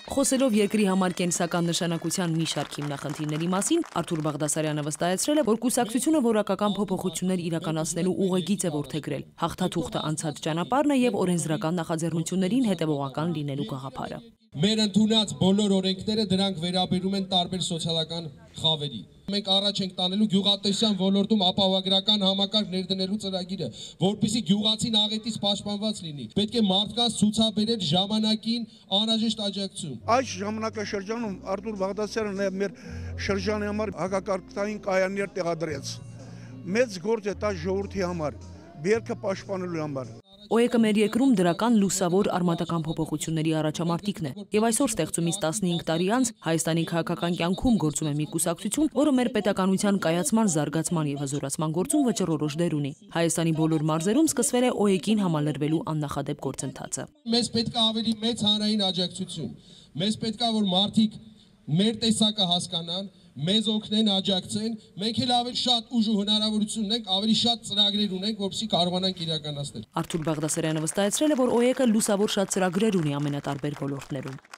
Խոսելով երկրի համար կենսական նշանակության մի շարք հիմնախնդիրների մասին, Արթուր Բաղդասարյանը վստահեցրել է, որ կուսակցությունը որակական փոփոխություններ իրականացնելու ուղեգիծ է որդեգրել, հաղթաթուղթը անցած ճանապարհն է եւ օրենսդրական նախաձեռնություններին հետեւողական լինելու գաղափարը։ Մեր ընդունած բոլոր օրենքները դրանք վերաբերում են տարբեր սոցիալական խավերի։ Մենք առաջ ենք տանելու գյուղատնտեսության ոլորտում ապահովագրական համակարգ ներդնելու ծրագիրը, որպեսզի գյուղացին աղետից պաշտպանված լինի։ Պետք է մարդկանց ցուցաբերել ժամանակին անհրաժեշտ աջակցություն։ Այս ժամանակաշրջանում Արթուր Բաղդասարյանը մեր շրջանի համար հակակարգային կայաններ տեղադրեց։ Մեծ գործ է տա ժողովրդի համար, բերքը պաշտպանելու համար։ ՕԵԿ-ը մեր երկրում դրական լուսավոր արմատական փոփոխությունների առաջամարտիկն է եւ այսօր ստեղծումից 15 տարի անց Հայաստանի քաղաքական կյանքում գործում է մի կուսակցություն, որը մեր պետականության կայացման, զարգացման եւ հզորացման գործում վճռորոշ դեր ունի։ Հայաստանի բոլոր մարզերում սկսվել է ՕԵԿ-ին համալրվելու աննախադեպ գործընթացը։ Մեզ պետք է ավելի մեծ հանրային աջակցություն։ Մեզ պետք է որ մարդիկ մեր տեսակը հասկանան, մեզ օգնեն, աջակցեն, մենք էլ ավելի շատ ուժ ու հնարավորություն ունենք, ավելի շատ ծրագրեր ունենք, որպեսզի կարողանանք իրականացնել։ Արթուր Բաղդասարյանը վստահեցրել է, որ ՕԵԿ-ը լուսավոր շատ ծրագրեր ունի ամենատարբեր ոլորտներում։